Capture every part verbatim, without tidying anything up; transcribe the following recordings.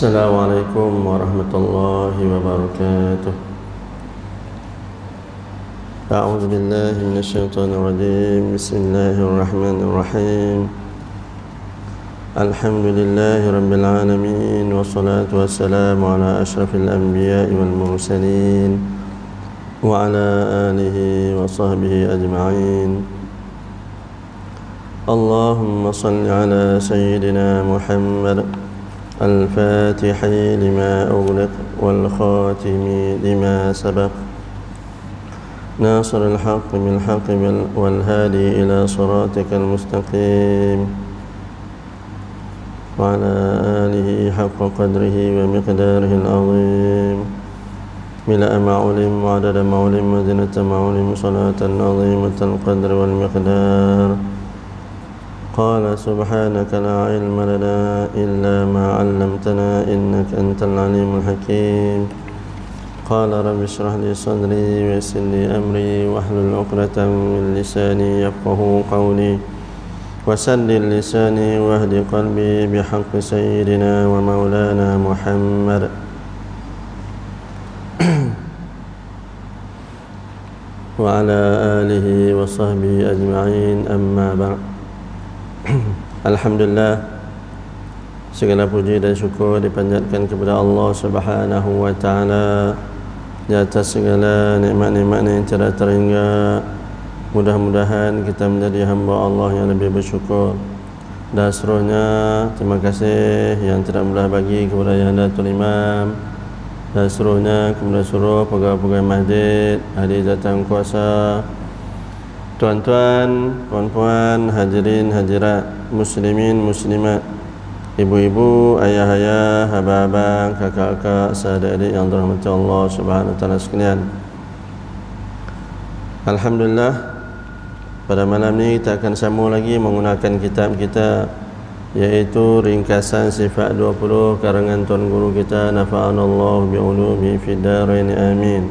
Assalamualaikum warahmatullahi wabarakatuh. A'udzu billahi minasyaitonir rajim. Bismillahirrahmanirrahim. Alhamdulillahi rabbil alamin, wassalatu wassalamu ala asyrafil anbiya'i wal mursalin wa ala alihi wa sahbihi ajma'in. Allahumma salli ala sayyidina Muhammad الفاتح لما أغلق والخاتم لما سبق ناصر الحق بالحق والهادي إلى صراطك المستقيم وعلى آله حق قدره ومقداره العظيم ملء ما علم وعدد ما علم وزنة ما علم صلاة عظيمة القدر والمقدار. قال سبحانك لا علم لنا إلا ما علمتنا إنك أنت العليم الحكيم. قال رب اشرح لي صدري ويسر لي أمري واحلل عقدة من لساني يفقهوا قولي وسدد لساني واهد قلبي بحق سيدنا ومولانا محمد. وعلى آله وصحبه أجمعين. أما بعد. Alhamdulillah, segala puji dan syukur dipanjatkan kepada Allah Subhanahu wa taala di atas segala nikmat-nikmat yang tiada terhingga. Mudah-mudahan kita menjadi hamba Allah yang lebih bersyukur. Dan seterusnya terima kasih yang tidak belah bagi kepada Yang Datul Imam, dan seterusnya kepada seluruh pegawai-pegawai masjid, hadir datang kuasa, tuan-tuan, puan-puan, hadirin, hadirat, muslimin, muslimat, ibu-ibu, ayah-ayah, abang-abang, kakak-kakak, sahabat-adik yang dirahmati Allah Subhanahu wa taala sekalian. Alhamdulillah, pada malam ini kita akan sambung lagi menggunakan kitab kita, yaitu ringkasan sifat dua puluh karangan tuan guru kita, nafa'anallahu bi'ulumi fid dharain amin.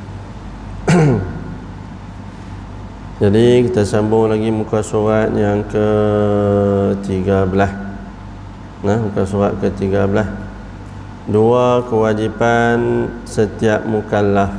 Jadi kita sambung lagi muka surat yang ke tiga belas. Nah, muka surat ke tiga belas. Dua kewajipan setiap mukallaf.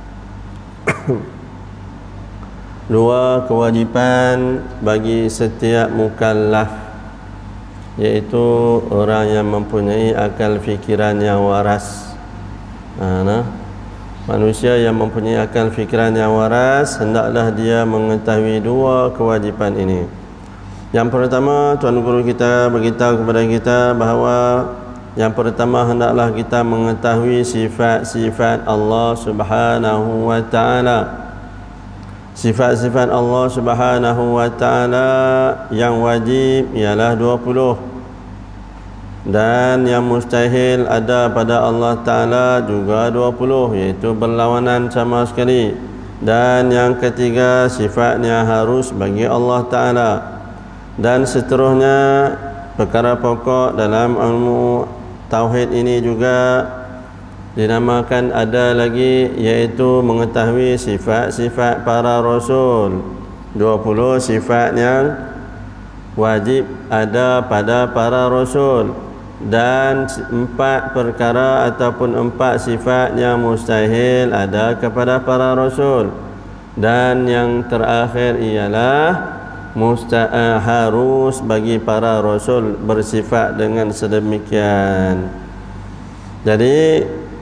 Dua kewajipan bagi setiap mukallaf, yaitu orang yang mempunyai akal fikiran yang waras. Nah, nah. Manusia yang mempunyai akal fikiran yang waras, hendaklah dia mengetahui dua kewajipan ini. Yang pertama, tuan guru kita beritahu kepada kita bahawa yang pertama hendaklah kita mengetahui sifat-sifat Allah Subhanahu wa taala. Sifat-sifat Allah Subhanahu wa taala yang wajib ialah dua puluh. Dan yang mustahil ada pada Allah Ta'ala juga dua puluh, iaitu berlawanan sama sekali. Dan yang ketiga, sifatnya harus bagi Allah Ta'ala. Dan seterusnya, perkara pokok dalam ilmu Tauhid ini juga dinamakan ada lagi, iaitu mengetahui sifat-sifat para Rasul. dua puluh sifat yang wajib ada pada para Rasul. Dan empat perkara ataupun empat sifat yang mustahil ada kepada para Rasul. Dan yang terakhir ialah mustahil harus bagi para Rasul bersifat dengan sedemikian. Jadi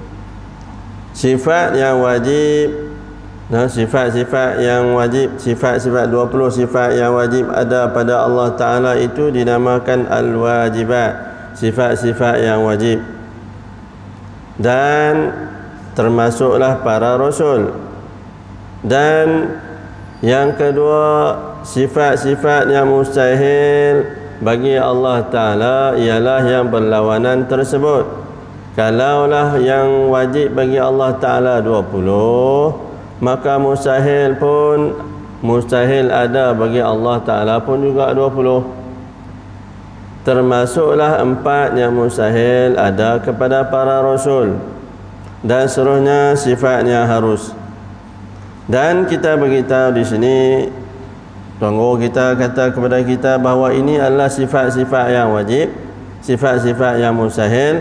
sifat yang wajib, nah, sifat-sifat yang wajib, sifat-sifat dua puluh sifat yang wajib ada pada Allah Ta'ala itu dinamakan al-wajibat, sifat-sifat yang wajib. Dan termasuklah para Rasul. Dan yang kedua, sifat-sifat yang mustahil bagi Allah Ta'ala ialah yang berlawanan tersebut. Kalaulah yang wajib bagi Allah Ta'ala dua puluh, maka mustahil pun, mustahil ada bagi Allah Ta'ala pun juga dua puluh. Termasuklah empat yang mustahil ada kepada para Rasul. Dan seterusnya sifatnya harus. Dan kita beritahu di sini, tuan guru kita kata kepada kita bahawa ini adalah sifat-sifat yang wajib, sifat-sifat yang mustahil.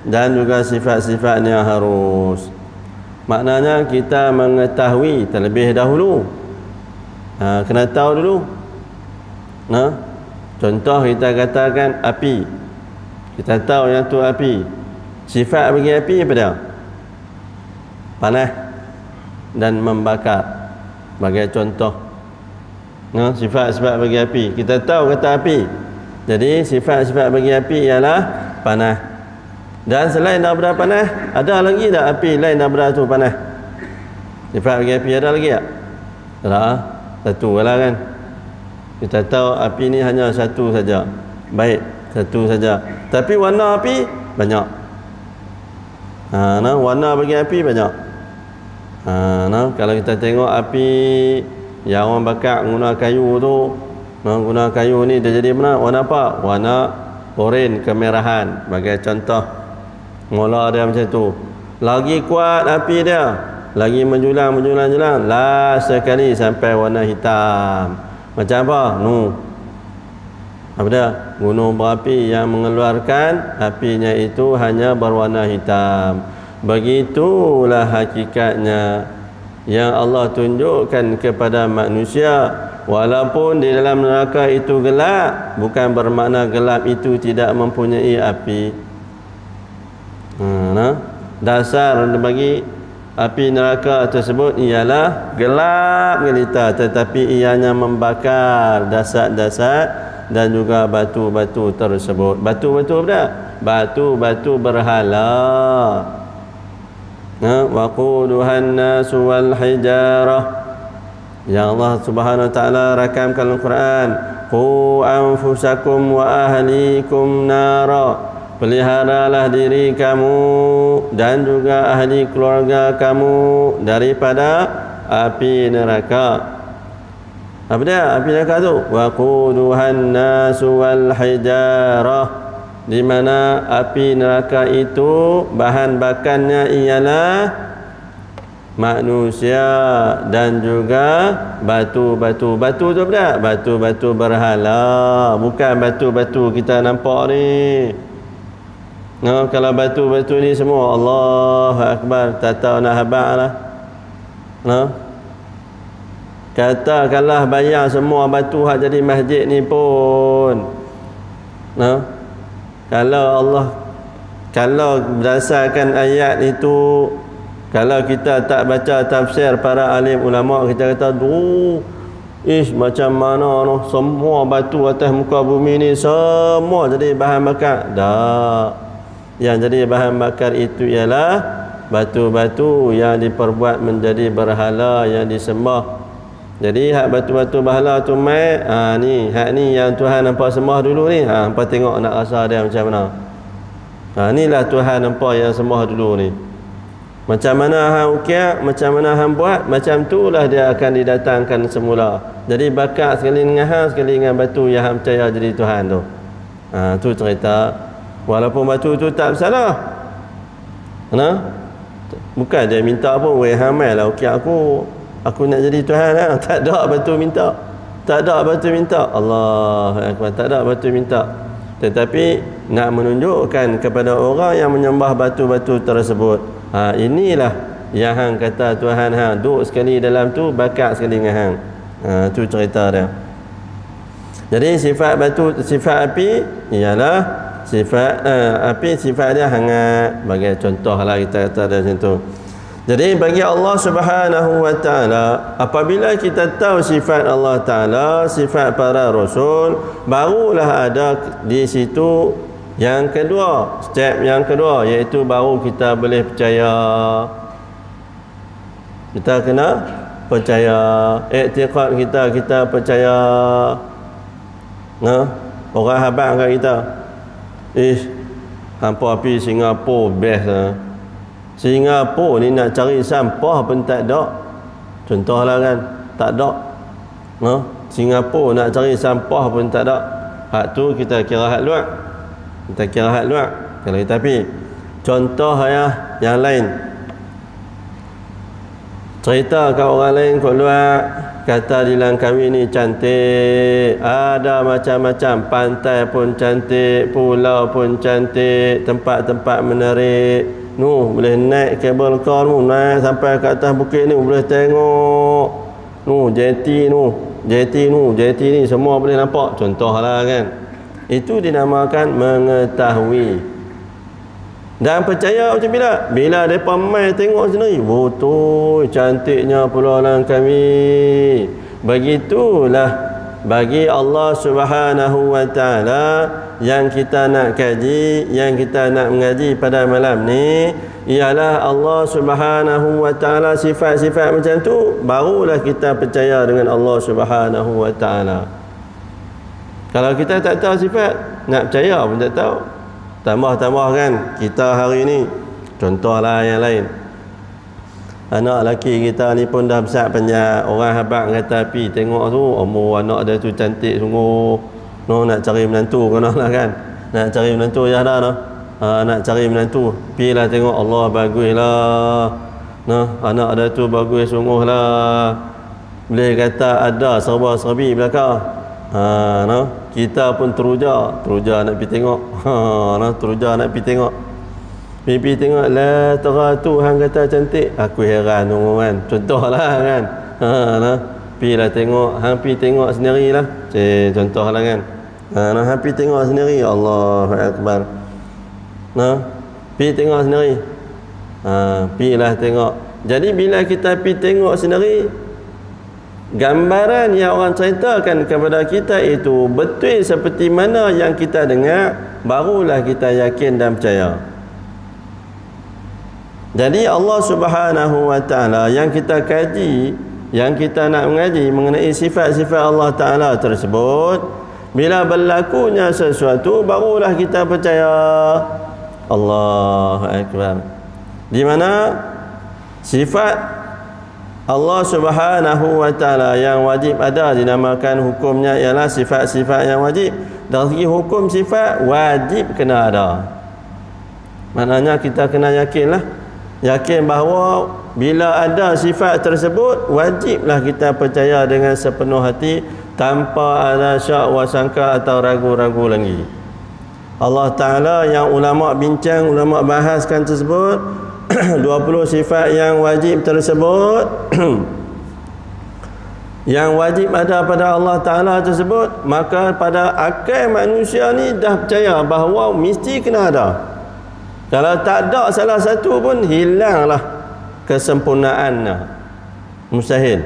dan juga sifat-sifatnya harus. Maknanya kita mengetahui terlebih dahulu. Ha, kena tahu dulu. Nah, contoh kita katakan api. Kita tahu yang tu api. Sifat bagi api apa dia? Panas dan membakar. Sebagai contoh. Nah, sifat-sifat bagi api. Kita tahu kata api. Jadi sifat-sifat bagi api ialah panas. Dan selain daripada panas, ada lagi tak api lain daripada tu panas? Sifat bagi api ada lagi tak? Tak. Satu lah kan. Kita tahu api ni hanya satu saja. Baik, satu saja. Tapi warna api banyak. Ha, nah, warna bagi api banyak. Ha, nah, kalau kita tengok api yang orang bakar guna kayu tu, nah, guna kayu ni dia jadi mana? Warna apa? Warna oranye kemerahan. Sebagai contoh. Mula dia macam tu. Lagi kuat api dia, lagi menjulang menjulang menjulang, last sekali sampai warna hitam. Macam apa? Nu. Apa dia? Gunung berapi yang mengeluarkan apinya itu hanya berwarna hitam. Begitulah hakikatnya yang Allah tunjukkan kepada manusia. Walaupun di dalam neraka itu gelap, bukan bermakna gelap itu tidak mempunyai api. Hmm, nah, dasar bagi api neraka tersebut ialah gelap gelita, tetapi ianya membakar dasar-dasar dan juga batu-batu tersebut. Batu-batu apa? Batu-batu berhala. Nah, waquduhan nasu wal hijarah. Ya Allah Subhanahu wa taala rakamkan Al-Quran, qu anfusakum wa ahlikum nara. Peliharalah diri kamu dan juga ahli keluarga kamu daripada api neraka. Apa dia api neraka tu? Waquduhan nasu wal hijarah. Di mana api neraka itu bahan bakarnya ialah manusia dan juga batu-batu. Batu tu apa dia? Batu-batu berhala, bukan batu-batu kita nampak ni. No, kalau batu-batu ni semua Allahu Akbar, tak tahu nak habaq lah. No. Katakanlah bayar semua batu hak jadi masjid ni pun. No. Kalau Allah, kalau berdasarkan ayat itu, kalau kita tak baca tafsir para alim ulama, kita kata, duh, ish macam mana no, semua batu atas muka bumi ni semua jadi bahan bakar. Tak. Yang jadi bahan bakar itu ialah batu-batu yang diperbuat menjadi berhala yang disembah. Jadi hak batu-batu berhala tu mai, ha ni, hak ni yang Tuhan nampak sembah dulu ni. Ha hangpa tengok nak rasa dia macam mana. Ha inilah Tuhan nampak yang sembah dulu ni. Macam mana hang ukir, macam mana hang buat, macam itulah dia akan didatangkan semula. Jadi bakar sekali dengan hang, sekali dengan batu yang hang percaya jadi Tuhan tu. Ha tu cerita. Walaupun batu tu tak bersalah. Nah, bukan dia minta pun, weh hamil lah okey aku, aku nak jadi Tuhan lah. Tak ada batu minta. Tak ada batu minta. Allah Akbar, tak ada batu minta. Tetapi nak menunjukkan kepada orang yang menyembah batu-batu tersebut, ha inilah yang hang kata Tuhan hang, duduk sekali dalam tu, bakar sekali dengan hang. Ha tu cerita dia. Jadi sifat batu, sifat api ialah sifat uh, api, sifat dia hangat. Bagi contohlah kita kata dari situ. Jadi bagi Allah Subhanahu wa taala, apabila kita tahu sifat Allah taala, sifat para rasul, barulah ada di situ yang kedua, step yang kedua, iaitu baru kita boleh percaya. Kita kena percaya, i'tiqad kita, kita percaya. Nah, orang habaq kat kita, Eh, hampa api Singapura best lah. Singapura ni nak cari sampah pun tak ada. Contohlah kan, tak ada. No? Singapura nak cari sampah pun tak ada. Hak tu kita kira hak luar. Kita kira hak luar. Kalau tapi contoh ya yang lain. Cerita kat orang lain kat luar, kata di Langkawi ni cantik, ada macam-macam, pantai pun cantik, pulau pun cantik, tempat-tempat menarik. Nu boleh naik kabel car nu, naik sampai ke atas bukit ni boleh tengok. Nu jeti nu, jeti nu, jeti ni semua boleh nampak. Contohlah kan. Itu dinamakan mengetahui. Dan percaya macam bila? Bila mereka main tengok sendiri, betul cantiknya Pulau Langkawi. Begitulah bagi Allah Subhanahu wa ta'ala yang kita nak kaji, yang kita nak mengaji pada malam ni, ialah Allah Subhanahu wa ta'ala sifat-sifat macam tu, barulah kita percaya dengan Allah Subhanahu wa ta'ala. Kalau kita tak tahu sifat, nak percaya pun tak tahu. Tambah-tambah kan kita hari ni, contohlah yang lain, anak lelaki kita ni pun dah besar panjang. Orang habaq kata pi tengok tu, umur anak dia tu cantik sungguh. No, nak cari menantu kena lah kan. Nak cari menantu je dah no. Ha, nak cari menantu, pi lah tengok, Allah baguslah. No, anak dia tu bagus sungguh lah. Boleh kata ada serba-serbi belakang. Ha, no. Kita pun teruja, teruja nak pergi tengok. Ha, no, teruja nak pergi tengok. Pergi tengok, la tera tu hang kata cantik. Aku heran tunggu kan. Contohlah kan. Ha, no. Pergi lah tengok, hang pergi tengok sendirilah. Cik, contohlah kan. Ha, no, hang pergi tengok sendiri. Allahu akbar. No. Pergi tengok sendiri. Ha, pergilah tengok. Jadi bila kita pergi tengok sendiri, gambaran yang orang ceritakan kepada kita itu betul seperti mana yang kita dengar, barulah kita yakin dan percaya. Jadi Allah Subhanahu wa ta'ala yang kita kaji, yang kita nak mengaji mengenai sifat-sifat Allah Ta'ala tersebut, bila berlakunya sesuatu, barulah kita percaya. Allahu Akbar. Di mana sifat Allah Subhanahu wa ta'ala yang wajib ada, dinamakan hukumnya ialah sifat-sifat yang wajib. Dari segi hukum sifat, wajib kena ada. Maknanya kita kena yakinlah, yakin bahawa bila ada sifat tersebut, wajiblah kita percaya dengan sepenuh hati, tanpa ada syak wasangka atau ragu-ragu lagi. Allah Ta'ala yang ulama bincang, ulama bahaskan tersebut, dua puluh sifat yang wajib tersebut yang wajib ada pada Allah Ta'ala tersebut, maka pada akal manusia ni dah percaya bahawa mesti kena ada. Kalau tak ada salah satu pun, hilanglah kesempurnaannya. Mustahil.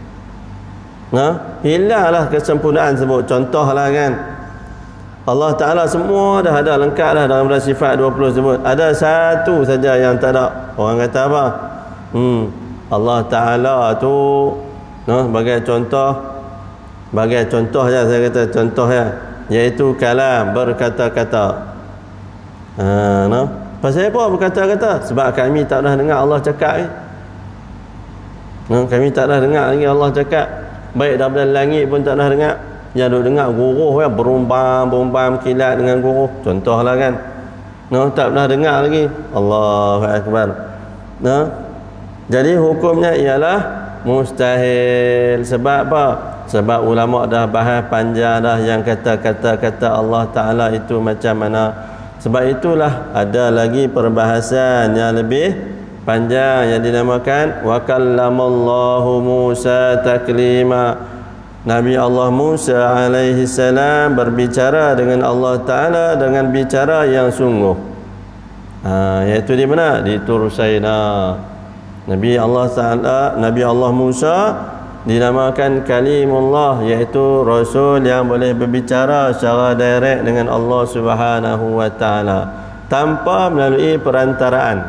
Nah, hilanglah kesempurnaan tersebut. Contohlah kan, Allah Ta'ala semua dah ada lengkap dah dalam sifat dua puluh tersebut. Ada satu saja yang tak ada. Orang kata apa? Hmm, Allah Ta'ala tu, no, bagai contoh, bagai contoh je saya kata contoh ya, iaitu kalam, berkata-kata. Ha, no? Pasal apa berkata-kata? Sebab kami tak pernah dengar Allah cakap ni. No, kami tak pernah dengar lagi Allah cakap. Baik daripada langit pun tak pernah dengar. Yang duk dengar guruh ya, berumbam-berumbam kilat dengan guruh. Contohlah kan. No, tak pernah dengar lagi. Allahu Akbar. No. Jadi hukumnya ialah mustahil. Sebab apa? Sebab ulama dah bahas panjang dah yang kata-kata-kata Allah Ta'ala itu macam mana. Sebab itulah ada lagi perbahasan yang lebih panjang yang dinamakan wa kallamallahu Musa taklima. Nabi Allah Musa alaihi salam berbicara dengan Allah Ta'ala dengan bicara yang sungguh. Ha, iaitu di mana? Di Tur Saina. Nabi Allah Ta'ala, Nabi Allah Musa dinamakan kalimullah, iaitu Rasul yang boleh berbicara secara direct dengan Allah Subhanahu wa Ta'ala tanpa melalui perantaraan.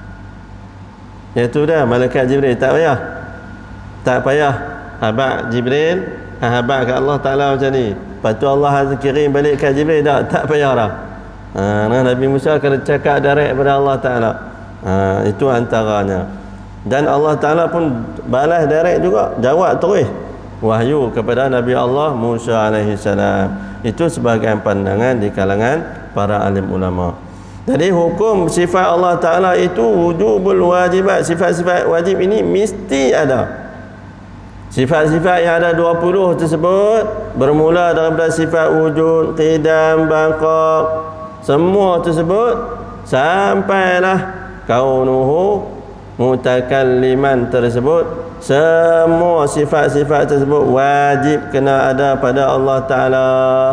Iaitu dah malaikat Jibril tak payah. Tak payah habaq Jibril habaq kat Allah Ta'ala macam ni. Lepas tu Allah kirim balik kat Jibril, tak, tak payah dah. Ha, nah, Nabi Musa kena cakap direct pada Allah Ta'ala. Ha, itu antaranya. Dan Allah Ta'ala pun balas direct juga, jawab terus wahyu kepada Nabi Allah Musa alaihi salam. Itu sebahagian pandangan di kalangan para alim ulama. Jadi hukum sifat Allah Ta'ala itu wujubul wajibat. Sifat-sifat wajib ini mesti ada. Sifat-sifat yang ada dua puluh tersebut bermula daripada sifat wujud, qidam, baqaq, semua tersebut sampailah kaunuhu mutakalliman tersebut, semua sifat-sifat tersebut wajib kena ada pada Allah Ta'ala,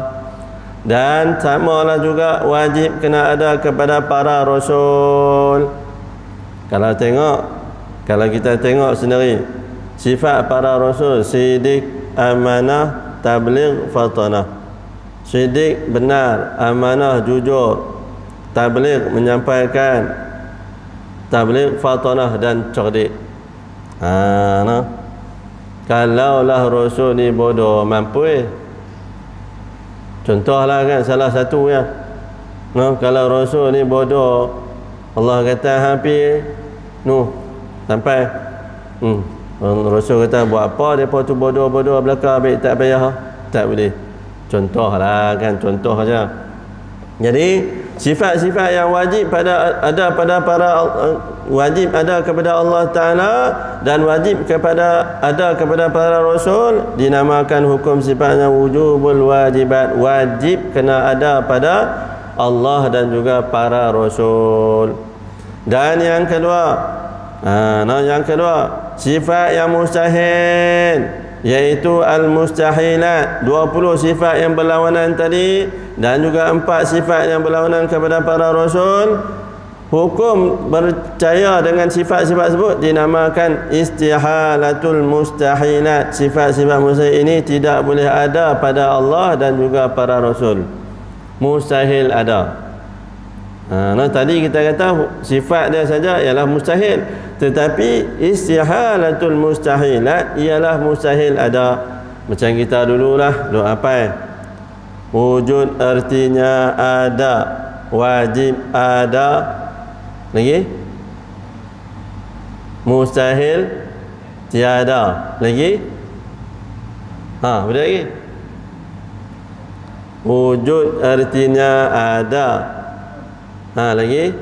dan samalah juga wajib kena ada kepada para rasul. Kalau tengok, kalau kita tengok sendiri sifat para rasul, sidik, amanah, tabligh, fatanah. Sidik benar, amanah jujur, tabligh menyampaikan, tabligh fatanah dan cerdik. Ha, nah. Kalaulah rasul ni bodoh, mampu eh. Contohlah kan salah satu ya. Nah, kalau rasul ni bodoh, Allah kata hampir noh sampai hmm Rasul kata buat apa depa tu bodoh-bodoh belaka, baik tak payah, tak boleh. Contohlah kan, contoh saja. Jadi sifat-sifat yang wajib pada ada pada para wajib ada kepada Allah Ta'ala dan wajib kepada ada kepada para rasul dinamakan hukum sifatnya wujubul wajibat, wajib kena ada pada Allah dan juga para rasul. Dan yang kedua, ha, nah yang kedua sifat yang mustahil, yaitu al-mustahilat, dua puluh sifat yang berlawanan tadi dan juga empat sifat yang berlawanan kepada para rasul. Hukum percaya dengan sifat-sifat tersebut dinamakan istihalatul mustahilat. Sifat-sifat mustahil ini tidak boleh ada pada Allah dan juga para rasul. Mustahil ada. Ha, nah tadi kita kata sifat dia saja ialah mustahil, tetapi istihalatul mustahilat ialah mustahil ada. Macam kita dululah duk apa? Wujud artinya ada, wajib ada, lagi mustahil tiada, lagi ha berapa lagi? Wujud artinya ada, ha lagi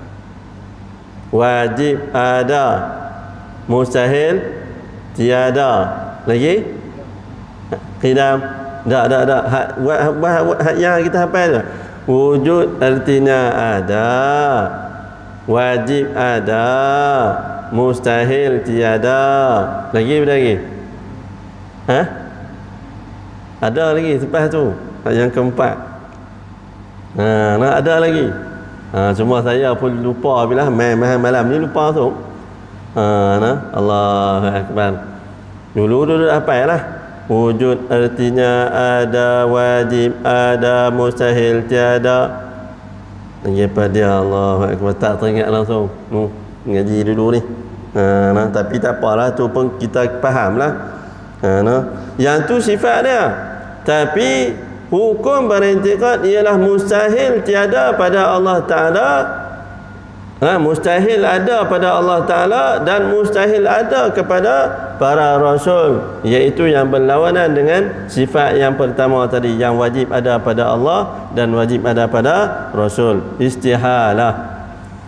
wajib ada, mustahil tiada, lagi qidam dak dak dak hak hak yang kita hafal tu. Wujud artinya ada, wajib ada, mustahil tiada, lagi berapa lagi? Ha? Ada lagi lepas tu yang keempat. Ha, nak ada lagi. Ha, cuma saya pun lupa bila main main malam ni lupa tu. Ha, nah, Allahu akbar. Dulu dulu apa lah? Wujud artinya ada, wajib ada, mustahil tiada. Lagi apa dia? Allahu akbar, tak teringat langsung. Nu, ngaji dulu ni. Ha, nah, tapi tak apalah, tu pun kita fahamlah. Ha, nah. Yang tu sifat dia. Tapi hukum berintikad ialah mustahil tiada pada Allah Ta'ala. Ha, mustahil ada pada Allah Ta'ala dan mustahil ada kepada para rasul, iaitu yang berlawanan dengan sifat yang pertama tadi, yang wajib ada pada Allah dan wajib ada pada rasul. Istihalah.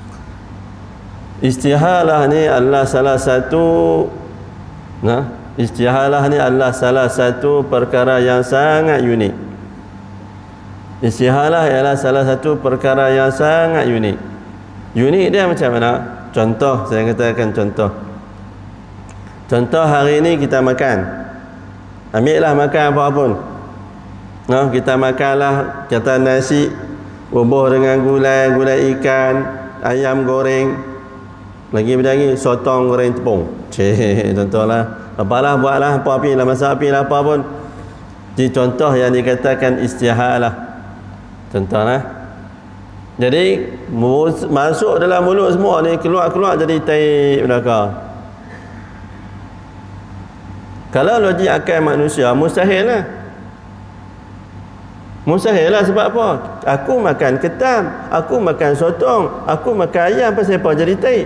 Istihalah ni adalah salah satu nah, istihalah ni adalah salah satu perkara yang sangat unik. Istihalah ialah salah satu perkara yang sangat unik. Unik dia macam mana? Contoh, saya katakan contoh. Contoh hari ini kita makan. Ambillah makan apa pun. Nah, kita makanlah kata nasi, bubuh dengan gulai, gulai ikan, ayam goreng, lagi lagi sotong goreng tepung. Cih, contohlah. Apalah buatlah apa api lah, masak api lah apa pun. Jadi contoh yang dikatakan istihalah. Contohlah. Jadi masuk dalam mulut semua ni, keluar-keluar jadi taib belaka. Kalau logik akal manusia mustahil lah. Mustahil lah, sebab apa? Aku makan ketam, aku makan sotong, aku makan ayam, pasal apa jadi taib?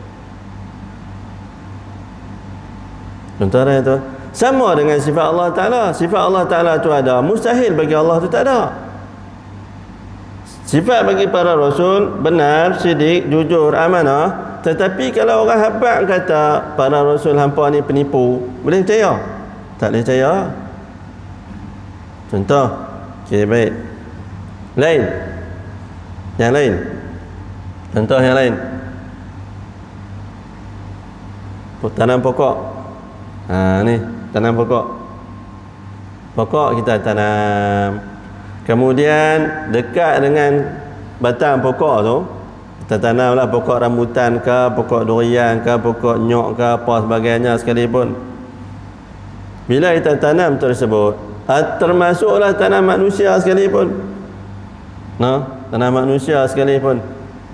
Contohnya tu. Sama dengan sifat Allah Ta'ala. Sifat Allah Ta'ala tu ada, mustahil bagi Allah tu tak ada. Sifat bagi para rasul benar, sidik, jujur, amanah. Tetapi kalau orang habaq kata para rasul hampa ni penipu, boleh percaya? Tak boleh percaya. Contoh, okey baik. Lain. Yang lain. Contoh yang lain. Tanam pokok. Ha ni, tanam pokok. Pokok kita tanam. Kemudian dekat dengan batang pokok tu kita tanamlah pokok rambutan ke, pokok durian ke, pokok nyok ke, apa sebagainya sekalipun. Bila kita tanam tersebut, termasuklah tanam manusia sekalipun. Nah, tanam manusia sekalipun.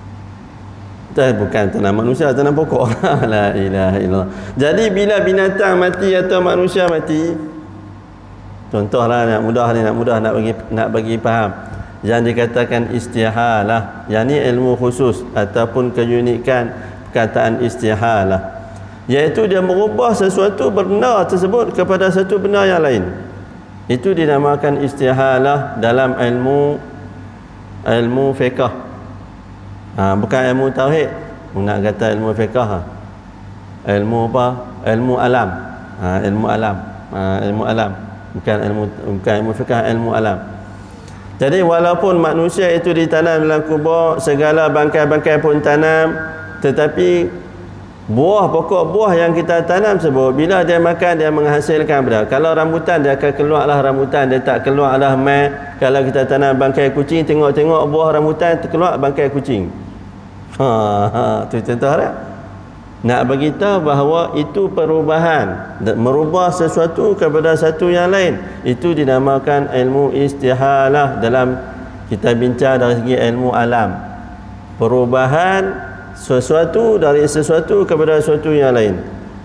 Itu bukan tanam manusia, tanam pokok. La ilaha illallah. Jadi bila binatang mati atau manusia mati, contohlah nak mudah ni, nak mudah nak bagi nak bagi faham. Yang dikatakan istihalah, yakni ilmu khusus ataupun keunikan perkataan istihalah, iaitu dia merubah sesuatu benda tersebut kepada satu benda yang lain. Itu dinamakan istihalah dalam ilmu ilmu fiqh. Ha, bukan ilmu tauhid. Nak kata ilmu fiqh, ha. Ilmu apa? Ilmu alam. Ha, ilmu alam. Ha, ilmu alam. Bukan ilmu bukan ilmu fiqh, ilmu alam. Jadi walaupun manusia itu ditanam dalam kubur, segala bangkai-bangkai pun tanam, tetapi buah, pokok buah yang kita tanam tersebut, bila dia makan dia menghasilkan benda. Kalau rambutan dia akan keluarlah rambutan, dia tak keluarlah mai. Kalau kita tanam bangkai kucing, tengok-tengok buah rambutan terkeluar bangkai kucing. Ha, ha tu contoh dia. Nak beritahu bahawa itu perubahan, merubah sesuatu kepada satu yang lain. Itu dinamakan ilmu istihalah dalam kita bincang dari segi ilmu alam. Perubahan sesuatu dari sesuatu kepada sesuatu yang lain.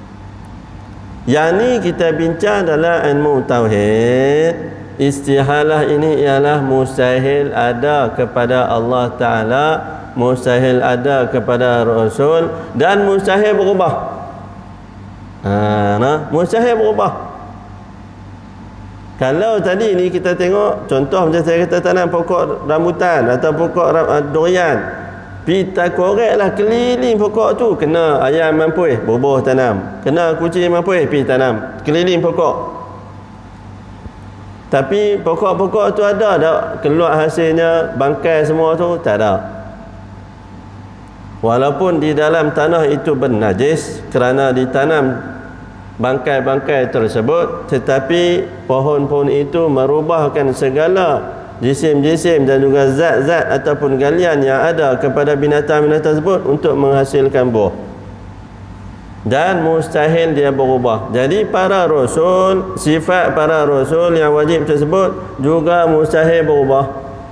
Yang ni kita bincang dalam ilmu tauhid. Istihalah ini ialah mustahil ada kepada Allah Ta'ala, mustahil ada kepada Rasul, dan mustahil berubah. Ha, nah, mustahil berubah. Kalau tadi ni kita tengok contoh macam saya kata tanam pokok rambutan atau pokok durian, kita koreklah keliling pokok tu, kena ayam mampui bubuh tanam, kena kucing mampui pi tanam keliling pokok. Tapi pokok-pokok tu ada tak keluar hasilnya bangkai semua tu? Tak ada. Walaupun di dalam tanah itu bernajis kerana ditanam bangkai-bangkai tersebut, tetapi pohon-pohon itu merubahkan segala jisim-jisim dan juga zat-zat ataupun galian yang ada kepada binatang-binatang tersebut untuk menghasilkan buah. Dan mustahil dia berubah. Jadi para rasul, sifat para rasul yang wajib tersebut juga mustahil berubah.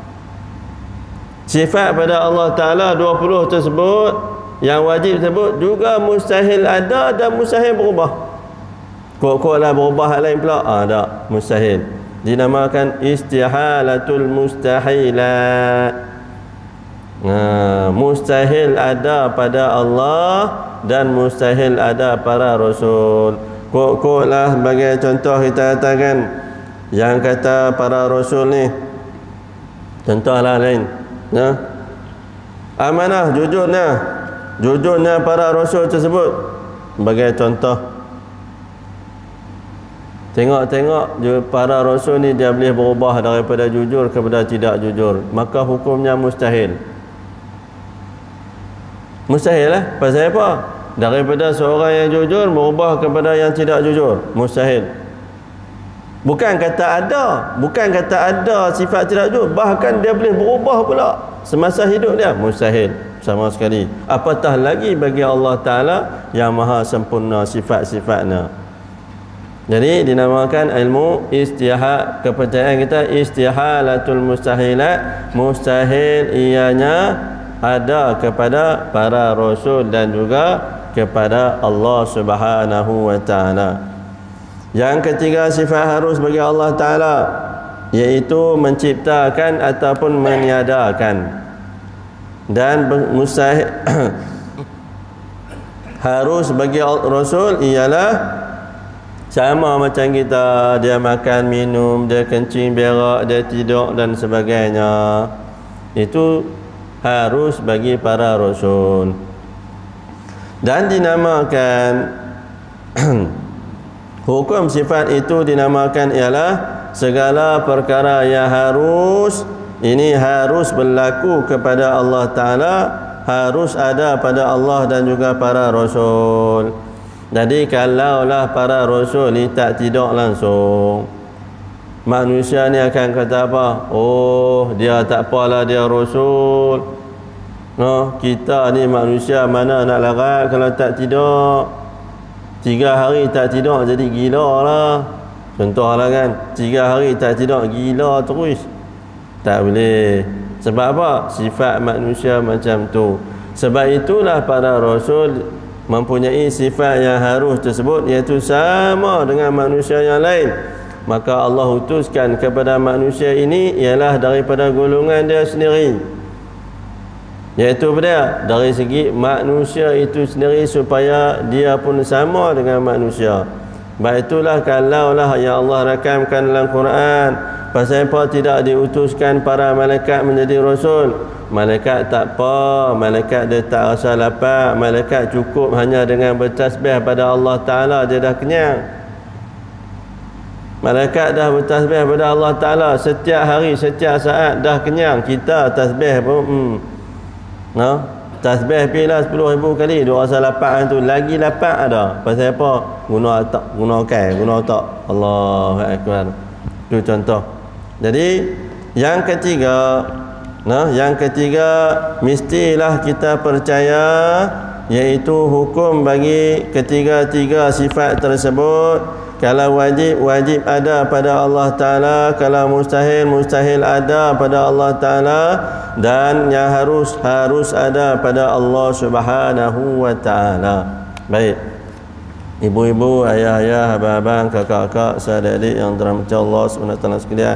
Sifat pada Allah Ta'ala dua puluh tersebut yang wajib tersebut juga mustahil ada dan mustahil berubah. Kok-kok lah berubah hal lain pula? Ah, tak, mustahil. Dinamakan istihalatul mustahilat. Nah, mustahil ada pada Allah dan mustahil ada para rasul. Kok-kok lah sebagai contoh kita katakan yang kata para rasul ni, contohlah lain, nah, amanah, jujurnya jujurnya para rasul tersebut sebagai contoh. Tengok-tengok para rasul ni dia boleh berubah daripada jujur kepada tidak jujur, maka hukumnya mustahil. Mustahil lah. Pasal apa? Daripada seorang yang jujur berubah kepada yang tidak jujur, mustahil. Bukan kata ada, bukan kata ada sifat tidak jujur, bahkan dia boleh berubah pula semasa hidup dia, mustahil sama sekali. Apatah lagi bagi Allah Ta'ala yang maha sempurna sifat-sifatnya. Jadi dinamakan ilmu istihal, kepercayaan kita istihalatul mustahilat, mustahil ianya ada kepada para rasul dan juga kepada Allah Subhanahu wa Ta'ala. Yang ketiga sifat harus bagi Allah Ta'ala, iaitu menciptakan ataupun meniadakan. Dan mustahil harus bagi rasul ialah sama macam kita, dia makan minum, dia kencing berak, dia tidur dan sebagainya. Itu harus bagi para rasul. Dan dinamakan hukum sifat itu dinamakan ialah segala perkara yang harus, ini harus berlaku kepada Allah Ta'ala, harus ada pada Allah dan juga para rasul. Jadi kalaulah para rasul ni tak tidak langsung, manusia ni akan kata apa? Oh, dia tak apalah, dia rasul. No, kita ni manusia mana nak larat kalau tak tidur. Tiga hari tak tidur jadi gila lah. Contohlah kan, tiga hari tak tidur gila terus. Tak boleh. Sebab apa? Sifat manusia macam tu. Sebab itulah para rasul mempunyai sifat yang harus tersebut, iaitu sama dengan manusia yang lain. Maka Allah utuskan kepada manusia ini ialah daripada golongan dia sendiri, iaitu pada dari segi manusia itu sendiri, supaya dia pun sama dengan manusia. Baik itulah kalaulah yang Allah rakamkan dalam Quran, pasal apa tidak diutuskan para malaikat menjadi rasul. Malaikat tak apa, malaikat dia tak rasa lapar, malaikat cukup hanya dengan bertasbih pada Allah Ta'ala dia dah kenyang. Malaikat dah bertasbih pada Allah Ta'ala setiap hari, setiap saat dah kenyang. Kita tasbih pun hmm, no? Tasbih pilih sepuluh ribu kali dua rasa lapar tu, lagi lapar ada. Pasal apa? Guna otak, guna okai, guna otak. Allahu Akbar. Itu contoh. Jadi yang ketiga, nah, yang ketiga mestilah kita percaya, iaitu hukum bagi ketiga-tiga sifat tersebut. Kalau wajib, wajib ada pada Allah Ta'ala. Kalau mustahil, mustahil ada pada Allah Ta'ala. Dan yang harus, harus ada pada Allah Subhanahu wa Ta'ala. Baik, ibu-ibu, ayah-ayah, abang-abang, kakak-kakak, sahabat-adik yang dirahmati Allah subhanahu wa taala sekalian,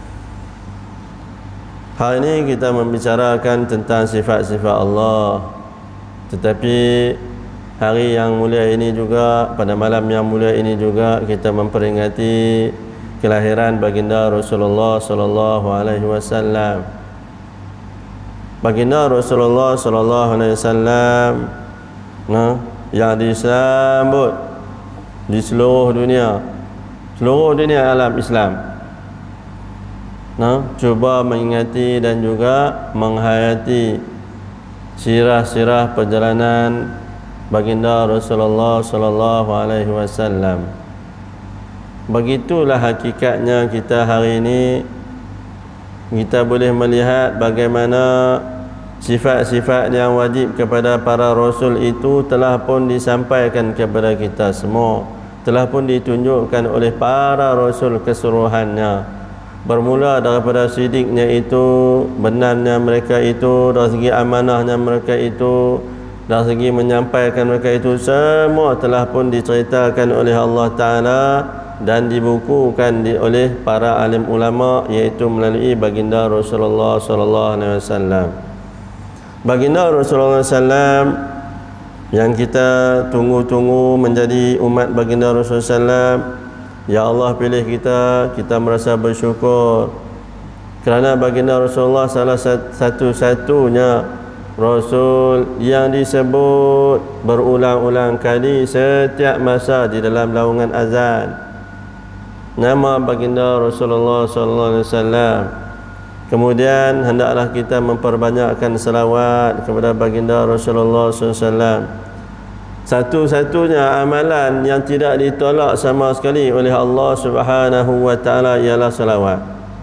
hari ini kita membicarakan tentang sifat-sifat Allah. Tetapi hari yang mulia ini juga, pada malam yang mulia ini juga, kita memperingati kelahiran baginda Rasulullah sallallahu alaihi wasallam. Baginda Rasulullah sallallahu alaihi wasallam, nah, yang disambut di seluruh dunia, seluruh dunia alam Islam, nah, cuba mengingati dan juga menghayati sirah-sirah perjalanan baginda Rasulullah sallallahu alaihi wasallam. Begitulah hakikatnya kita hari ini, kita boleh melihat bagaimana sifat-sifat yang wajib kepada para rasul itu telah pun disampaikan kepada kita semua, telah pun ditunjukkan oleh para rasul keseluruhannya. Bermula daripada sidiknya itu, benarnya mereka itu, dari segi amanahnya mereka itu, dari segi menyampaikan mereka itu, semua telah pun diceritakan oleh Allah Ta'ala dan dibukukan di, oleh para alim ulama, iaitu melalui baginda Rasulullah sallallahu alaihi wasallam. Baginda Rasulullah sallallahu alaihi wasallam yang kita tunggu-tunggu menjadi umat baginda Rasulullah sallallahu alaihi wasallam, ya Allah pilih kita, kita merasa bersyukur kerana baginda Rasulullah salah satu-satunya Rasul yang disebut berulang-ulang kali setiap masa di dalam laungan azan. Nama baginda Rasulullah sallallahu alaihi wasallam. Kemudian hendaklah kita memperbanyakkan selawat kepada baginda Rasulullah sallallahu alaihi wasallam. Satu-satunya amalan yang tidak ditolak sama sekali oleh Allah Subhanahu wa taala ialah selawat.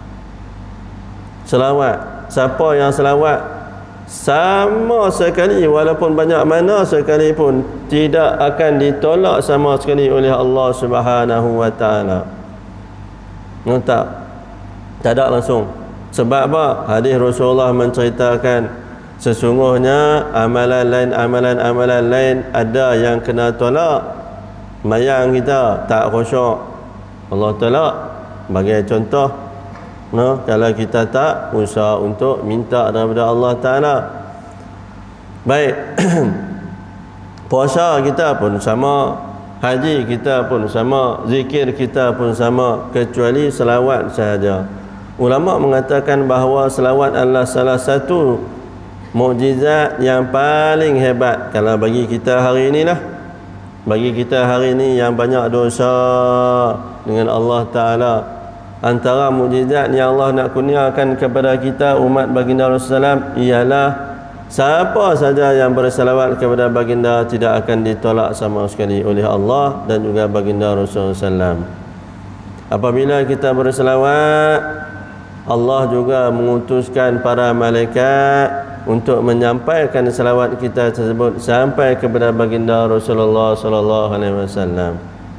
Selawat. Siapa yang selawat sama sekali, walaupun banyak mana sekalipun, tidak akan ditolak sama sekali oleh Allah Subhanahu wa taala. Tak, tak ada langsung. Sebab apa? Hadis Rasulullah menceritakan sesungguhnya amalan lain, amalan-amalan lain ada yang kena tolak. Mayang kita tak khusyuk, Allah tolak. Bagi contoh, no, kalau kita tak usaha untuk minta daripada Allah Ta'ala. Baik, puasa kita pun sama, haji kita pun sama, zikir kita pun sama, kecuali selawat sahaja. ulama mengatakan bahawa selawat adalah salah satu mukjizat yang paling hebat. Kalau bagi kita hari inilah, bagi kita hari ini yang banyak dosa dengan Allah Ta'ala, antara mukjizat yang Allah nak kurniakan kepada kita umat baginda Rasulullah ialah siapa saja yang bersalawat kepada baginda tidak akan ditolak sama sekali oleh Allah dan juga baginda Rasulullah sallallahu alaihi wasallam. Apabila kita bersalawat, Allah juga mengutuskan para malaikat untuk menyampaikan salawat kita tersebut sampai kepada baginda Rasulullah sallallahu alaihi wasallam.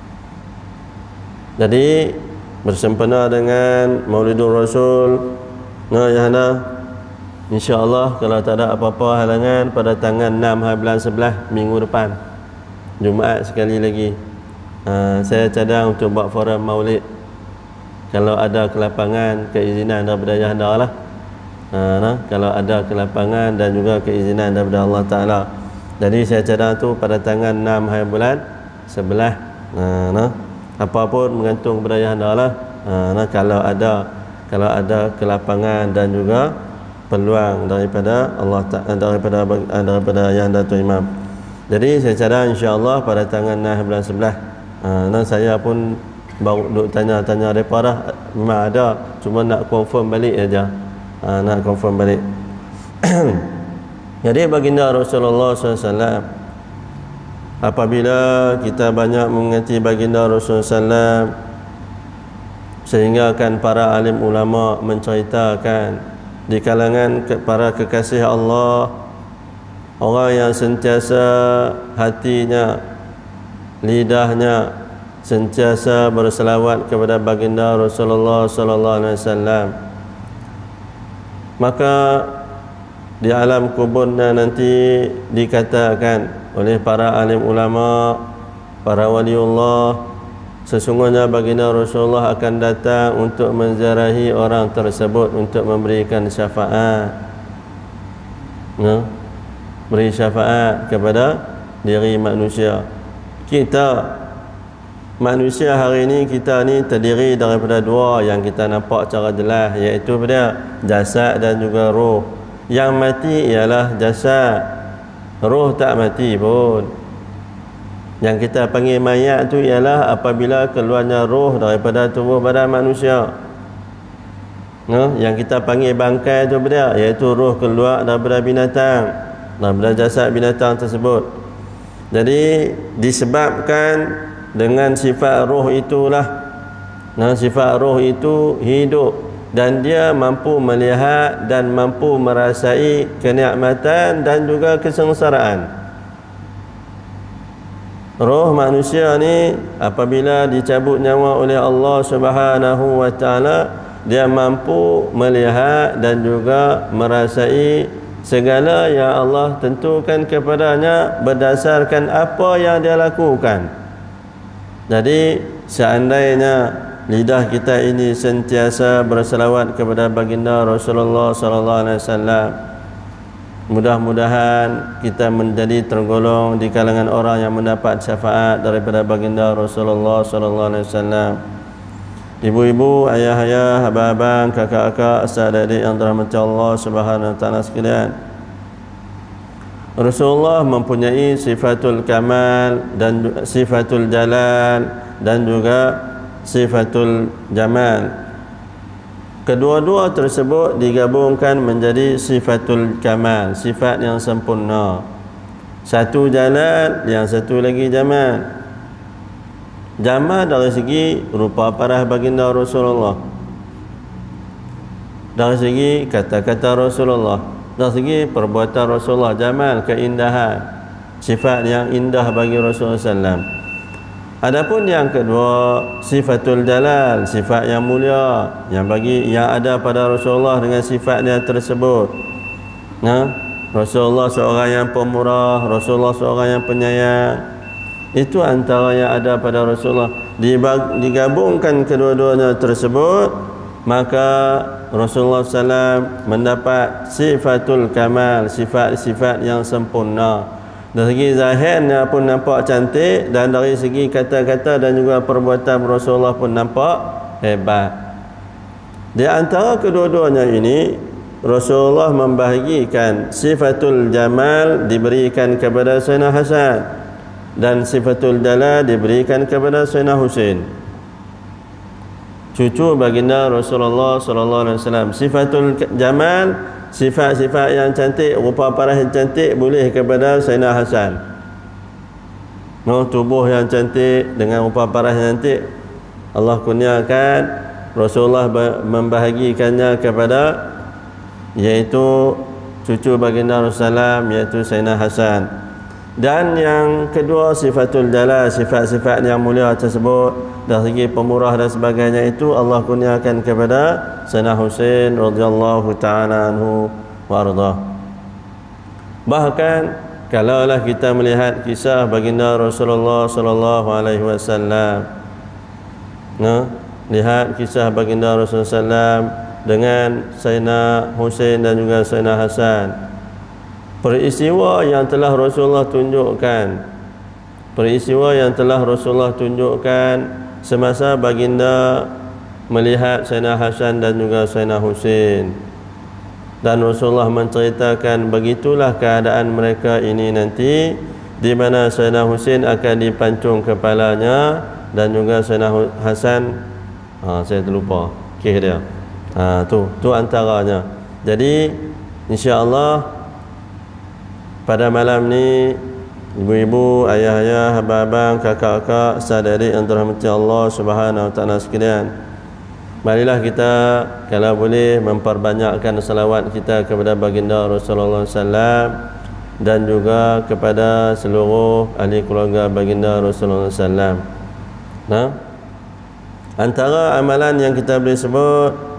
Jadi bersempena dengan Maulidur Rasul, nah ya nah, insya-Allah kalau tak ada apa-apa halangan pada tanggal enam hari bulan sebelas minggu depan, Jumaat sekali lagi, uh, saya cadang untuk buat forum Maulid. Kalau ada kelapangan, keizinan daripada Yang Anda lah. Ha, nah, kalau ada kelapangan dan juga keizinan daripada Allah Ta'ala. Jadi saya cadang tu pada tanggal enam hari bulan sebelas. Ha, nah, apa pun bergantung kepada Yang Anda lah. Ha, nah, kalau ada kalau ada kelapangan dan juga peluang daripada Allah Ta'ala, daripada daripada Yang Datuk Imam. Jadi saya cadang insya-Allah pada tanggal enam hari bulan sebelas. Ha, nah, saya pun baru duk tanya-tanya mereka dah, memang ada, cuma nak confirm balik aja. Ha, nak confirm balik. Jadi baginda Rasulullah sallallahu alaihi wasallam, apabila kita banyak mengingati baginda Rasulullah sallallahu alaihi wasallam, sehingga kan para alim ulama menceritakan di kalangan para kekasih Allah, orang yang sentiasa hatinya, lidahnya sentiasa berselawat kepada baginda Rasulullah sallallahu alaihi wasallam, maka di alam kuburnya nanti dikatakan oleh para alim ulama, para waliullah, sesungguhnya baginda Rasulullah akan datang untuk menziarahi orang tersebut untuk memberikan syafaat, ya, beri syafaat kepada diri manusia. Kita manusia hari ini, kita ni terdiri daripada dua yang kita nampak secara jelas, iaitu pada jasad dan juga roh. Yang mati ialah jasad, roh tak mati pun. Yang kita panggil mayat tu ialah apabila keluarnya roh daripada tubuh badan manusia. No? Yang kita panggil bangkai tu pada, iaitu roh keluar daripada binatang, daripada jasad binatang tersebut. Jadi disebabkan dengan sifat roh itulah, nah, sifat roh itu hidup dan dia mampu melihat dan mampu merasai kenikmatan dan juga kesengsaraan. Roh manusia ni apabila dicabut nyawa oleh Allah Subhanahu wa taala, dia mampu melihat dan juga merasai segala yang Allah tentukan kepadanya berdasarkan apa yang dia lakukan. Jadi seandainya lidah kita ini sentiasa berselawat kepada baginda Rasulullah sallallahu alaihi wasallam, mudah-mudahan kita menjadi tergolong di kalangan orang yang mendapat syafaat daripada baginda Rasulullah sallallahu alaihi wasallam. Ibu-ibu, ayah-ayah, abang-abang, kakak-kakak, adik-adik yang dirahmati Allah Subhanahu wa taala sekalian, Rasulullah mempunyai sifatul kamal dan sifatul jalal dan juga sifatul jamal. Kedua-dua tersebut digabungkan menjadi sifatul kamal, sifat yang sempurna. Satu jalal, yang satu lagi jamal. Jamal dari segi rupa parah baginda Rasulullah, dari segi kata-kata Rasulullah, dari segi perbuatan Rasulullah. Jamal, keindahan, sifat yang indah bagi Rasulullah sallallahu alaihi wasallam. Adapun yang kedua, sifatul jalal, sifat yang mulia yang bagi yang ada pada Rasulullah dengan sifatnya tersebut. Nah, Rasulullah seorang yang pemurah, Rasulullah seorang yang penyayang. Itu antara yang ada pada Rasulullah. Digabungkan kedua-duanya tersebut, maka Rasulullah sallallahu alaihi wasallam mendapat sifatul kamal, sifat-sifat yang sempurna. Dari segi zahirnya pun nampak cantik, dan dari segi kata-kata dan juga perbuatan Rasulullah pun nampak hebat. Di antara kedua-duanya ini Rasulullah membahagikan sifatul jamal diberikan kepada Sayyidina Hasan dan sifatul jalal diberikan kepada Sayyidina Husain, cucu baginda Rasulullah sallallahu alaihi wasallam. Sifatul jamal, sifat-sifat yang cantik, rupa paras yang cantik boleh kepada Sayyidina Hasan. No, tubuh yang cantik dengan rupa paras yang cantik Allah kurniakan, Rasulullah membahagikannya kepada yaitu cucu baginda Rasulullah yaitu Sayyidina Hasan. Dan yang kedua sifatul jalal, sifat-sifat yang mulia tersebut dari segi pemurah dan sebagainya itu Allah kurniakan kepada Sayyidina Husain radhiyallahu taala anhu wa ardah. Bahkan kalaulah kita melihat kisah baginda Rasulullah sallallahu alaihi wasallam, nah, lihat kisah baginda Rasulullah sallallahu alaihi wasallam dengan Sayyidina Husain dan juga Sayyidina Hasan, peristiwa yang telah Rasulullah tunjukkan, peristiwa yang telah Rasulullah tunjukkan semasa baginda melihat Sayyidina Hasan dan juga Sayyidina Husain, dan Rasulullah menceritakan begitulah keadaan mereka ini nanti, di mana Sayyidina Husain akan dipancung kepalanya dan juga Sayyidina Hasan, ha, saya terlupa kisah dia. Ha, tu tu antaranya. Jadi insya-Allah pada malam ni ibu-ibu, ayah-ayah, abang-abang, kakak-kakak, saudara-adik yang dirahmati Allah Subhanahu wa taala sekalian, marilah kita kalau boleh memperbanyakkan salawat kita kepada baginda Rasulullah sallallahu alaihi wasallam dan juga kepada seluruh ahli keluarga baginda Rasulullah sallallahu alaihi wasallam. Nah, antara amalan yang kita boleh sebut,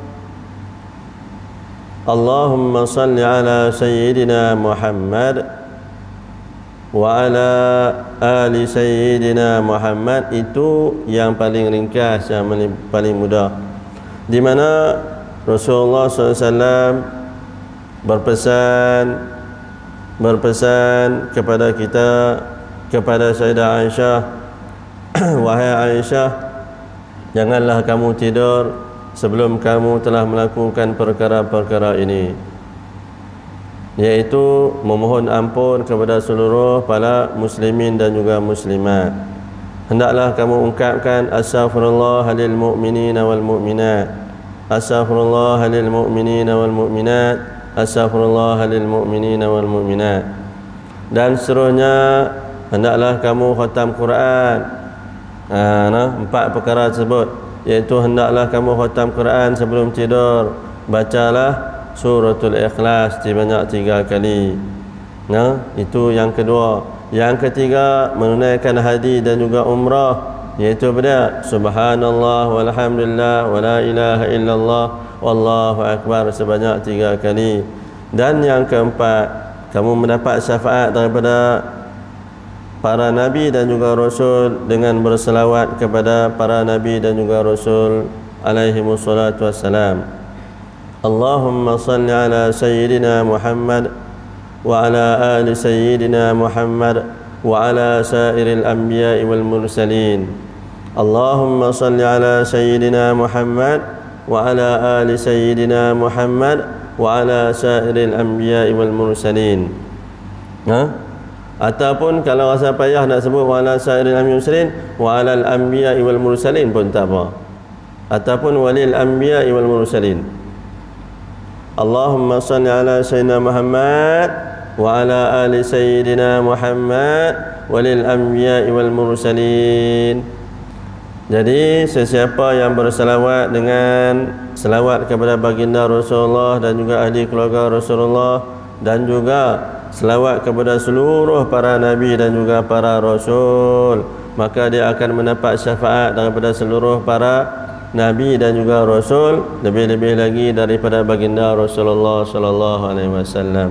Allahumma salli ala Sayyidina Muhammad wa ala ali Sayyidina Muhammad, itu yang paling ringkas, yang paling mudah, di mana Rasulullah sallallahu alaihi wasallam berpesan berpesan kepada kita, kepada Sayyidah Aisyah, wahai Aisyah, janganlah kamu tidur sebelum kamu telah melakukan perkara-perkara ini, yaitu memohon ampun kepada seluruh para muslimin dan juga muslimat. Hendaklah kamu ungkapkan astaghfirullah lil mu'minina wal mu'minat, astaghfirullah lil mu'minina wal mu'minat, astaghfirullah lil mu'minina wal mu'minat. Dan seterusnya, hendaklah kamu khatam Quran. Ha, nah, empat perkara tersebut, iaitu hendaklah kamu khatam Quran sebelum tidur, bacalah suratul Ikhlas sebanyak tiga kali. Nah, itu yang kedua. Yang ketiga, menunaikan haji dan juga umrah, iaitu pada subhanallah walhamdulillah wala ilaha illallah wallahu akbar sebanyak tiga kali. Dan yang keempat, kamu mendapat syafaat daripada para nabi dan juga rasul dengan berselawat kepada para nabi dan juga rasul alaihi wassalatu wassalam. Allahumma salli ala Sayyidina Muhammad wa ala ali Sayyidina Muhammad wa ala sairil anbiya'i wal mursalin. Allahumma salli ala Sayyidina Muhammad wa ala ali Sayyidina Muhammad wa ala sairil anbiya'i wal mursalin. Ha? Ataupun kalau rasa payah nak sebut wa ala sairil anbiya'i wal mursalin, wa alal anbiya'i wal mursalin pun tak apa. Ataupun walil anbiya'i wal mursalin. Allahumma salli ala Sayyidina Muhammad wa ala ali Sayyidina Muhammad walil anbiya'i wal mursalin. Jadi sesiapa yang berselawat dengan selawat kepada baginda Rasulullah dan juga ahli keluarga Rasulullah, dan juga selawat kepada seluruh para nabi dan juga para rasul, maka dia akan mendapat syafaat daripada seluruh para nabi dan juga rasul, lebih-lebih lagi daripada baginda Rasulullah sallallahu alaihi wasallam.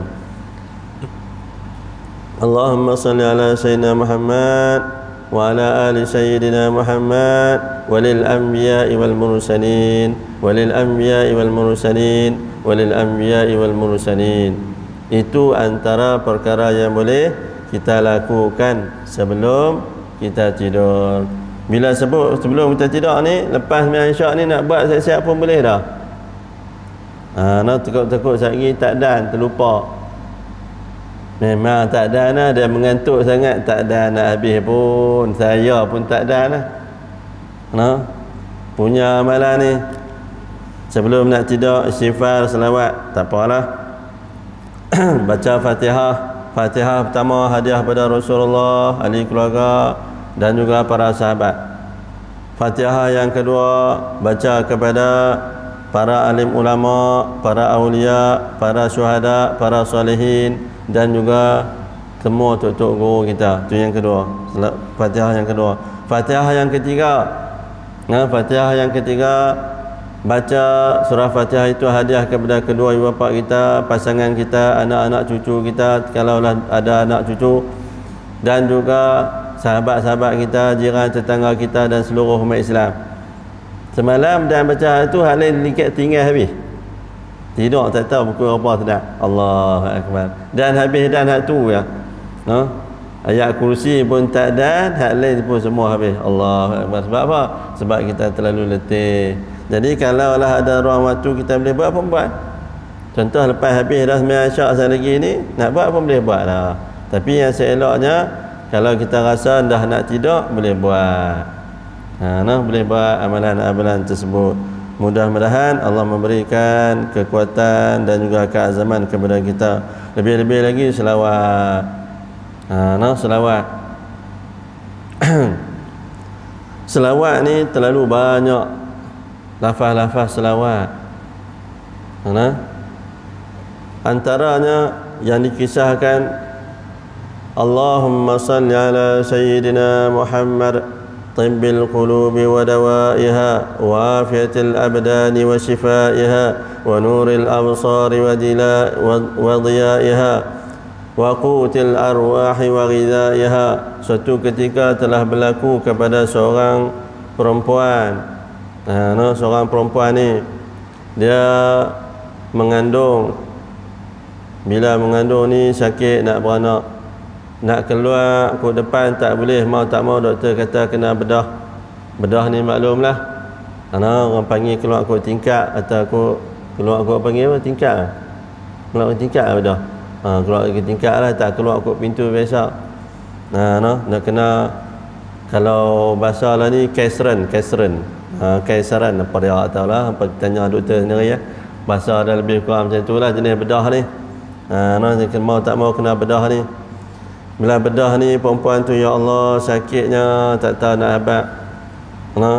Allahumma salli ala Sayyidina Muhammad wa ala ali Sayyidina Muhammad walil anbiya'i wal mursalin walil anbiya'i wal mursalin walil anbiya'i wal mursalin. Itu antara perkara yang boleh kita lakukan sebelum kita tidur. Bila sebut sebelum kita tidur ni, lepas sembahyang isyak ni nak buat siap-siap pun boleh dah. Ha, nah takut-takut lagi tak dan terlupa. Memang tak dan lah, dia mengantuk sangat, tak dan nak habis pun. Saya pun tak dan lah. Nah, punya amalan ni sebelum nak tidur istighfar, selawat, tak apalah. Baca Fatihah. Fatihah pertama hadiah pada Rasulullah, ahli keluarga dan juga para sahabat. Fatihah yang kedua baca kepada para alim ulama, para awliya, para syuhada, para salihin dan juga semua tok-tok guru kita. Itu yang kedua. Fatihah yang kedua. Fatihah yang ketiga. Nah, Fatihah yang ketiga baca surah Fatihah itu hadiah kepada kedua ibu bapa kita, pasangan kita, anak-anak cucu kita kalaulah ada anak cucu, dan juga sahabat-sahabat kita, jiran tetangga kita dan seluruh umat Islam. Semalam dan baca itu hal lain likat tinggal habis. Tidur tak tahu buku apa sudah. Allahu akbar. Dan habis dan hak tu ya. No? Ayat kursi pun tak dan, hak lain pun semua habis. Allahu akbar. Sebab apa? Sebab kita terlalu letih. Jadi kalau lah ada ruang waktu kita boleh buat pun buat. Contoh lepas habis dah sembahyang isyak sekali lagi ni, nak buat pun boleh buat lah. Tapi yang seeloknya kalau kita rasa dah nak tidur boleh buat. Ha, nah, boleh buat amalan-amalan tersebut. Mudah-mudahan Allah memberikan kekuatan dan juga keazaman kepada kita. Lebih-lebih lagi selawat. Ha, nah, selawat. Selawat ni terlalu banyak lafaz-lafaz selawat. Mana? Antaranya yang dikisahkan, Allahumma salli ala sayyidina Muhammad tibbil qulubi wa dawaiha wa afiyatil abdani wa shifaiha wa nuril absari wa dila wa dhiyaiha wa qutil arwahi wa ghidaiha. Suatu ketika telah berlaku kepada seorang perempuan. Ha, no, seorang perempuan ni dia mengandung. Bila mengandung ni sakit nak beranak, nak keluar ke depan tak boleh, mau tak mau doktor kata kena bedah. Bedah ni maklumlah, ana orang panggil keluar ke tingkap atau ke keluar ke panggil apa tingkap. Keluar ke tingkap bedah. Ha, keluar ke tingkap lah, tak keluar ke pintu biasa. Nah, no, nak kena, kalau bahasa lah ni kaisran, kaisran. Ha, kaisaran apa dia tahu lah, apa tanya doktor sendiri ya. Bahasa ada lebih kurang macam itulah jenis bedah ni. Ha, no, mau tak mau kena bedah ni. Bila bedah ni perempuan tu, ya Allah sakitnya tak tahu nak habaq. Ha.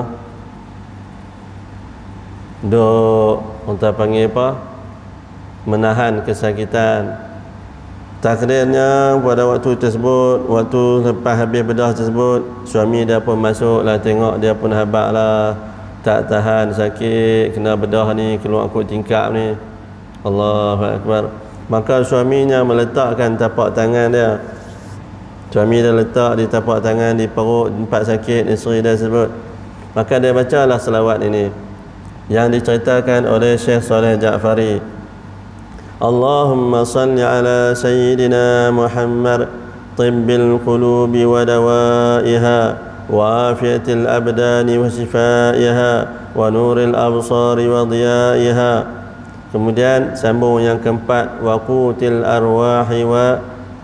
Duk orang panggil apa? Menahan kesakitan. Takdirnya pada waktu tersebut, waktu lepas habis bedah tersebut, suami dia pun masuklah, tengok dia pun habaq lah, tak tahan sakit, kena bedah ni, keluar kot tingkap ni. Allahu akbar. Maka suaminya meletakkan tapak tangan dia. Suami dia letak di tapak tangan di perut tempat sakit isteri dia tersebut. Maka dia bacalah selawat ini yang diceritakan oleh Syekh Saleh Ja'fari. Allahumma salli ala sayyidina Muhammad tibbil qulubi wa dawaiha wa afiyatil abdani wa shifaiha wa nuril absari wa dhiyaiha. Kemudian sambung yang keempat, wa qutil arwahi wa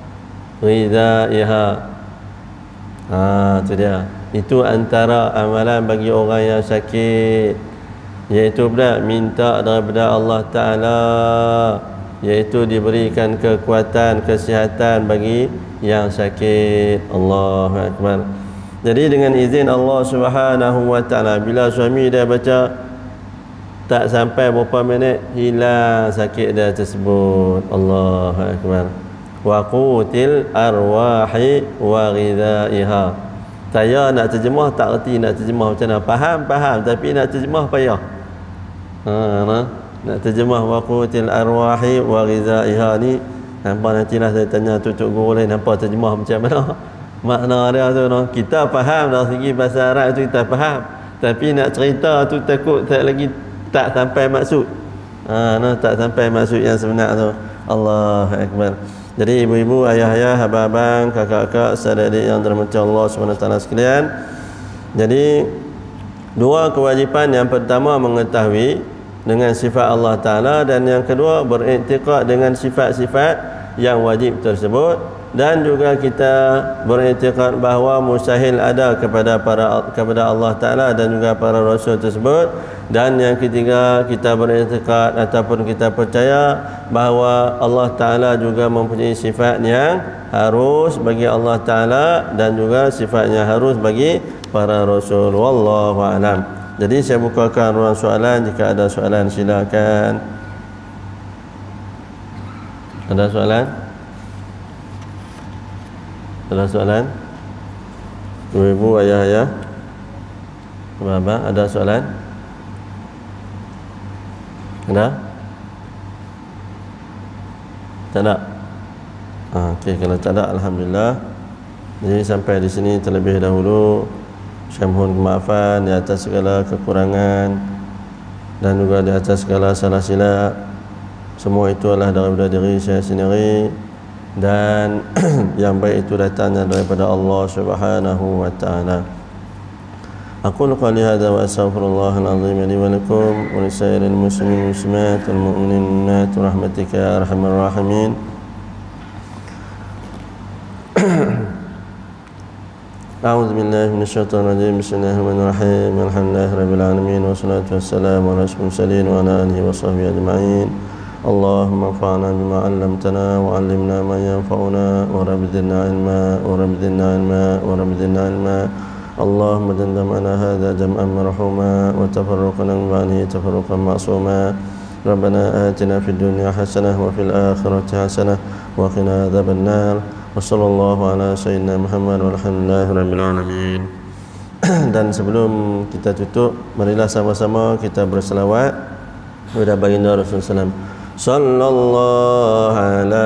ghidaiha. Ha, itu dia. Itu antara amalan bagi orang yang sakit, iaitu pula minta daripada Allah Ta'ala, iaitu diberikan kekuatan, kesihatan bagi yang sakit. Allahu akbar. Jadi dengan izin Allah Subhanahu wa Ta'ala, bila suami dia baca, tak sampai berapa minit hilang sakit dia tersebut. Allahu akbar. Wa qutil arwahi wa ghidaiha. Saya nak terjemah tak erti nak terjemah macam mana. Faham, faham, tapi nak terjemah payah. Ha, nah. Nak terjemah wa qutil arwahi wa ghidaiha ni, nampak nantilah saya tanya tutup guru lain nampak terjemah macam mana makna dia tu. No? Kita faham dari segi bahasa Arab tu, kita faham, tapi nak cerita tu takut tak lagi tak sampai maksud. Ha, no, tak sampai maksud yang sebenar tu. Allahu akbar. Jadi ibu-ibu, ayah-ayah, abang-abang, kakak-kakak, saudara-adik yang dirahmati Allah Subhanahu wa taala sekalian. Jadi dua kewajipan, yang pertama mengetahui dengan sifat Allah Ta'ala, dan yang kedua beriktikad dengan sifat-sifat yang wajib tersebut, dan juga kita beriktikad bahawa mustahil ada kepada para kepada Allah Ta'ala dan juga para Rasul tersebut. Dan yang ketiga, kita beriktikad ataupun kita percaya bahawa Allah Ta'ala juga mempunyai sifat yang harus bagi Allah Ta'ala dan juga sifatnya harus bagi para Rasul. Wallahu a'lam. Jadi saya bukakan ruang soalan. Jika ada soalan silakan. Ada soalan? Ada soalan? Ibu-ibu, ayah-ayah, abang-abang, ada soalan? Ada? Tak ada? Ah, okey, kalau tak ada, alhamdulillah. Jadi sampai di sini terlebih dahulu. Saya mohon kemaafan di atas segala kekurangan dan juga di atas segala salah silap. Semua itu adalah daripada diri saya sendiri, dan yang baik itu datangnya daripada Allah Subhanahu wa taala. Aqulu qali hadza wa astaghfirullahal azim li wa lakum wa lisairil muslimin muslimat wal mu'minat rahmatika ya arhamar rahimin. A'udzu billahi minasyaitonir rajim. Bismillahirrahmanirrahim. Alhamdulillahi rabbil alamin wassalatu wassalamu ala asyrofil mursalin wa ala alihi washabbihi ajma'in. Allahumma anfa'na bima 'allamtana wa 'allimna ma yanfa'una wa rabbi zidna 'ilma wa rabbi zidna 'ilma wa rabbi zidna 'ilma. Allahumma jannibna hadza jam'an marhuma wa tafarraqna min ba'dihi tafarruqan ma'suma. Rabbana atina fid dunya hasanah wa fil akhirati hasanah wa qina adzaban nar. Wassallallahu ala sayyidina Muhammad walhamdulillahi rabbil alamin. Dan sebelum kita tutup, marilah sama-sama kita berselawat kepada baginda Rasulullah sallallahu ala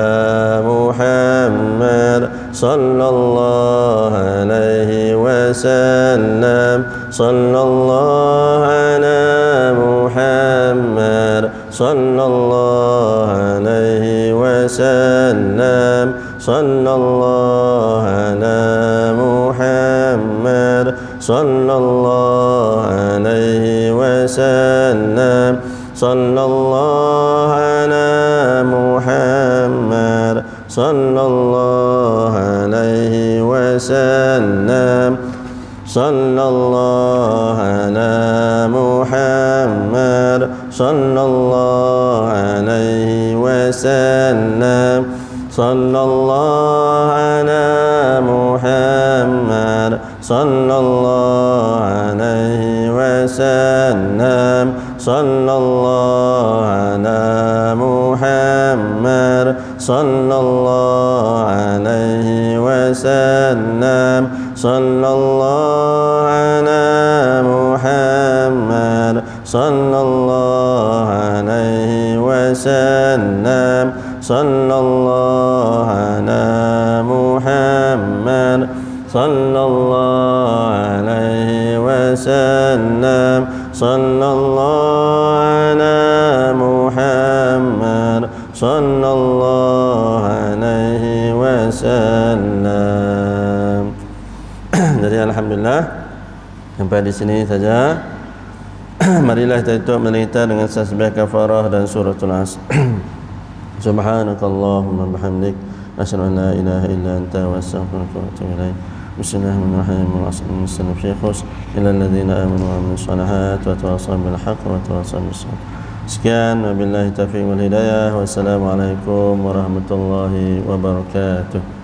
Muhammad sallallahu alaihi wasallam sallallahu ala Muhammad sallallahu alaihi wasallam sallallahu ala Muhammad sallallahu alaihi wasallam sallallahu ala Muhammad sallallahu alaihi wasallam sallallahu ala Muhammad sallallahu alaihi wasallam sallallahu ala Muhammad sallallahu alaihi wasallam sallallahu ala Muhammad sallallahu alaihi wasallam sallallahu ala Muhammad sallallahu alaihi wasallam sallallahu ala Muhammad sallallahu alaihi wasallam sallallahu ala Muhammad sallallahu alaihi wasallam. Jadi alhamdulillah sampai di sini saja. Marilah kita tutup melita dengan tasbih kafarah dan suratul Asr. Subhanakallahumma bihamdik asyhadu an la ilaha illa anta wa astaghfiruka wa atubu ilaik. Bismillahirrahmanirrahim. Wassallallahu syaikhus ila alladhina amanu wa amilus shalihat wa tawassaw bil haqq wa tawassaw bis sabr. Sekian, wabillahi taufiq wal hidayah. Wassalamualaikum warahmatullahi wabarakatuh.